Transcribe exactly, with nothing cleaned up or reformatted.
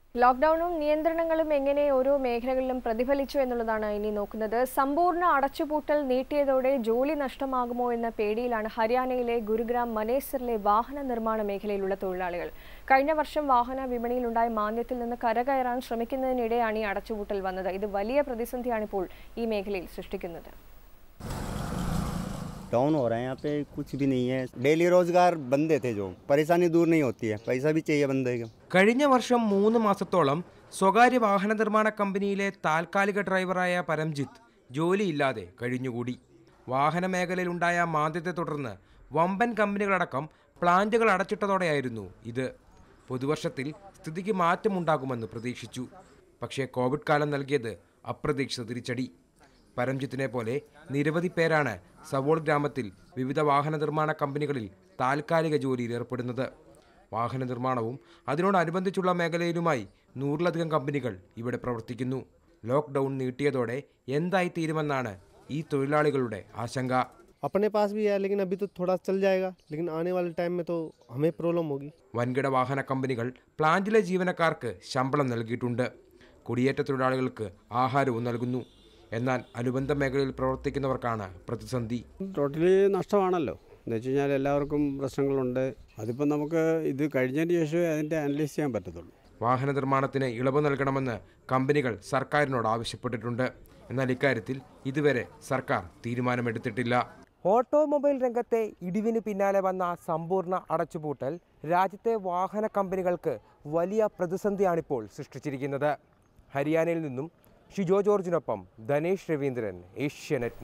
ലോക്ക്ഡൌണും നിയന്ത്രണങ്ങളും എങ്ങനെ ഓരോ മേഖലകളിലും പ്രതിഫലിച്ചു എന്നുള്ളതാണ് ഇനി നോക്കുന്നത്. സമ്പൂർണ്ണ അടച്ചുപൂട്ടൽ നീട്ടിയതോടെ ജോലി നഷ്ടമാകുമോ എന്ന പേടിയിലാണ് ഹരിയാനയിലെ ഗുരുഗ്രാം മനേസറിലെ വാഹന നിർമ്മാണ മേഖലയിലുള്ള തൊഴിലാളികൾ. കഴിഞ്ഞ വർഷം വാഹന വിപണിയിലുണ്ടായ മാന്ദ്യത്തിൽ നിന്ന് കരകയറാൻ ശ്രമിക്കുന്നതിനിടെയാണ് ഈ അടച്ചുപൂട്ടൽ വന്നത്. ഇത് വലിയ പ്രതിസന്ധിയാണ് ഇപ്പോൾ ഈ മേഖലയിൽ സൃഷ്ടിക്കുന്നത്. डाउन हो रहे हैं, यहाँ पे कुछ भी नहीं है. डेली रोजगार बंदे थे, जो परेशानी दूर नहीं होती है, पैसा भी चाहिए बंदे को. കഴിഞ്ഞ വർഷം മൂന്ന് മാസത്തോളം സ്വകാര്യ വാഹന നിർമ്മാണ കമ്പനിയിലെ താൽക്കാലിക ഡ്രൈവറായ പരംജിത്ത് ജോലിയില്ലാതെ കഴിഞ്ഞുകൂടി. വാഹന മേഖലയിലുണ്ടായ മാന്ദ്യത്തെ തുടർന്ന് വമ്പൻ കമ്പനികളടക്കം പ്ലാന്റുകൾ അടച്ചിട്ടതോടെയായിരുന്നു ഇത്. പുതുവർഷത്തിൽ സ്ഥിതിക്ക് മാറ്റമുണ്ടാകുമെന്ന് പ്രതീക്ഷിച്ചു. പക്ഷേ കോവിഡ് കാലം നൽകിയത് അപ്രതീക്ഷിത തിരിച്ചടി. പരംജിത്തിനെ പോലെ നിരവധി പേരാണ് സവോൾ ഗ്രാമത്തിൽ വിവിധ വാഹന നിർമ്മാണ കമ്പനികളിൽ താൽക്കാലിക ജോലിയിൽ ഏർപ്പെടുന്നത്. വാഹന നിർമ്മാണവും അതിനോടനുബന്ധിച്ചുള്ള മേഖലയിലുമായി നൂറിലധികം കമ്പനികൾ ഇവിടെ പ്രവർത്തിക്കുന്നു. ലോക്ക്ഡൗൺ നീട്ടിയതോടെ എന്തായി തീരുമെന്നാണ് ഈ തൊഴിലാളികളുടെ ആശങ്ക. अपने पास भी है, लेकिन अभी तो थोड़ा चल जाएगा, लेकिन आने वाले टाइम में तो हमें प्रॉब्लम होगी. വൻകിട വാഹന കമ്പനികൾ പ്ലാന്റിലെ ജീവനക്കാർക്ക് ശമ്പളം നൽകിയിട്ടുണ്ട്. കുടിയേറ്റ തൊഴിലാളികൾക്ക് ആഹാരവും നൽകുന്നു. എന്നാൽ അനുബന്ധ മേഖലയിൽ പ്രവർത്തിക്കുന്നവർക്കാണ് പ്രതിസന്ധി. ടോട്ടലി നഷ്ടമാണല്ലോ. എന്ന് വെച്ച് കഴിഞ്ഞാൽ എല്ലാവർക്കും പ്രശ്നങ്ങളുണ്ട്. അതിപ്പോൾ നമുക്ക് ഇത് കഴിഞ്ഞതിന് ശേഷമേ അതിൻ്റെ അനലൈസ് ചെയ്യാൻ പറ്റത്തുള്ളൂ. വാഹന നിർമ്മാണത്തിന് ഇളവ് നൽകണമെന്ന് കമ്പനികൾ സർക്കാരിനോട് ആവശ്യപ്പെട്ടിട്ടുണ്ട്. എന്നാൽ ഇക്കാര്യത്തിൽ ഇതുവരെ സർക്കാർ തീരുമാനമെടുത്തിട്ടില്ല. ഓട്ടോമൊബൈൽ രംഗത്തെ ഇടിവിന് പിന്നാലെ വന്ന സമ്പൂർണ്ണ അടച്ചുപൂട്ടൽ രാജ്യത്തെ വാഹന കമ്പനികൾക്ക് വലിയ പ്രതിസന്ധിയാണിപ്പോൾ സൃഷ്ടിച്ചിരിക്കുന്നത്. ഹരിയാനയിൽ നിന്നും ഷിജോ ജോർജിനൊപ്പം ധനേഷ് രവീന്ദ്രൻ, ഏഷ്യാനെറ്റ്.